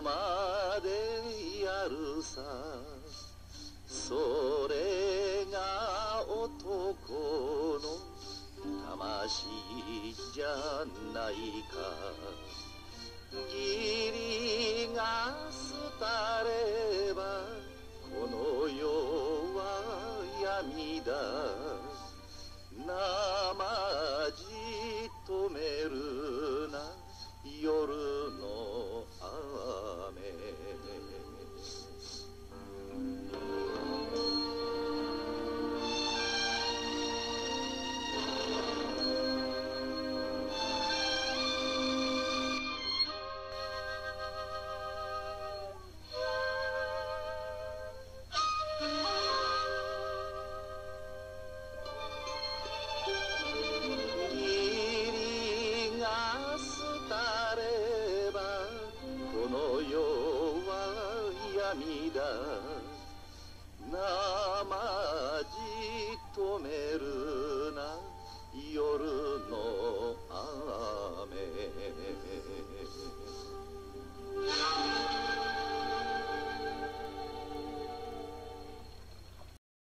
までやるさ。それが男の魂じゃないか。義理が廃ればこの世は闇だ。生じとめるな夜の雨。廃ればこの世は闇だ。